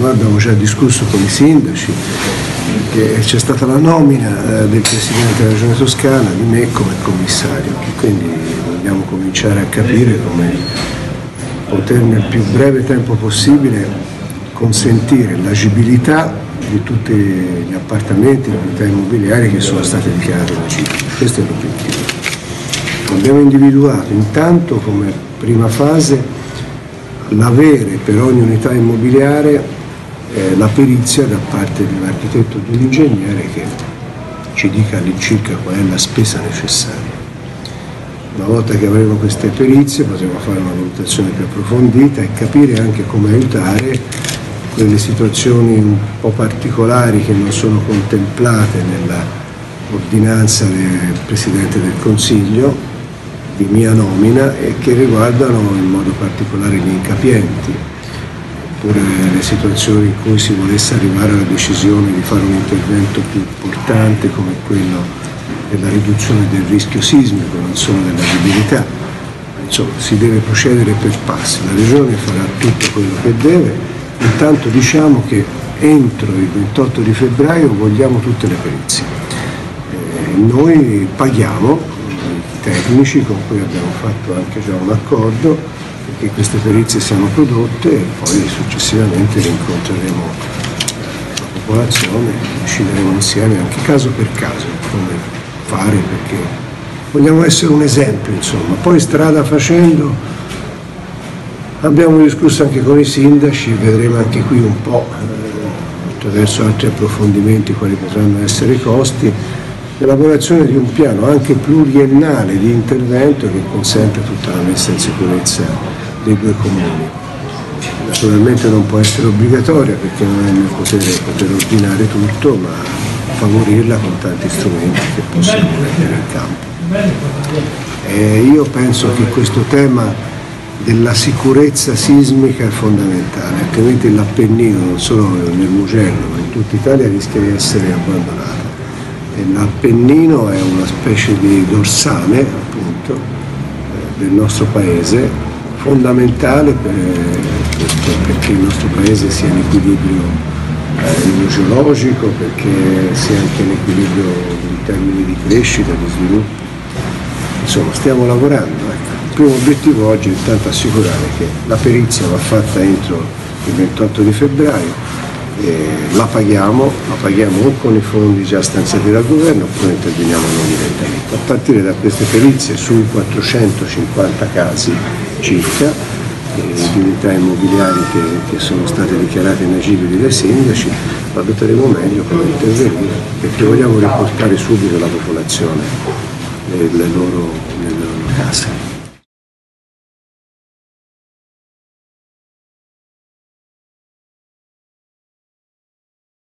noi abbiamo già discusso con i sindaci, che c'è stata la nomina del Presidente della Regione Toscana, di me come commissario, quindi dobbiamo cominciare a capire come poter nel più breve tempo possibile consentire l'agibilità di tutti gli appartamenti, le unità immobiliari che sono state dichiarate agibili. Questo è l'obiettivo. Abbiamo individuato intanto come prima fase l'avere per ogni unità immobiliare la perizia da parte di un architetto o di un ingegnere che ci dica all'incirca qual è la spesa necessaria. Una volta che avremo queste perizie potremo fare una valutazione più approfondita e capire anche come aiutare quelle situazioni un po' particolari che non sono contemplate nella ordinanza del Presidente del Consiglio di mia nomina e che riguardano in modo particolare gli incapienti, oppure le situazioni in cui si volesse arrivare alla decisione di fare un intervento più importante come quello della riduzione del rischio sismico, non solo dell'agibilità. Insomma, si deve procedere per passi, la Regione farà tutto quello che deve, intanto diciamo che entro il 28 di febbraio vogliamo tutte le perizie. Noi paghiamo i tecnici con cui abbiamo fatto anche già un accordo perché queste perizie siano prodotte e poi successivamente rincontreremo la popolazione e decideremo insieme anche caso per caso come fare, perché vogliamo essere un esempio, insomma. Poi strada facendo abbiamo discusso anche con i sindaci, vedremo anche qui un po' attraverso altri approfondimenti quali potranno essere i costi, l'elaborazione di un piano anche pluriennale di intervento che consenta tutta la messa in sicurezza dei due comuni. Naturalmente non può essere obbligatoria perché non è nel poter ordinare tutto, ma favorirla con tanti strumenti che possiamo mettere in campo. Io penso che questo tema della sicurezza sismica è fondamentale, altrimenti l'Appennino, non solo nel Mugello, ma in tutta Italia rischia di essere abbandonato. L'Appennino è una specie di dorsale, appunto, del nostro paese, fondamentale perché il nostro paese sia in equilibrio idrogeologico, perché sia anche in equilibrio in termini di crescita, di sviluppo. Insomma, stiamo lavorando. Il primo obiettivo oggi è intanto assicurare che la perizia va fatta entro il 28 di febbraio, la paghiamo o con i fondi già stanziati dal governo oppure interveniamo noi direttamente. A partire da queste perizie sui 450 casi circa di unità immobiliari che sono state dichiarate inagibili dai sindaci, valuteremo meglio come intervenire, perché vogliamo riportare subito la popolazione nelle loro case.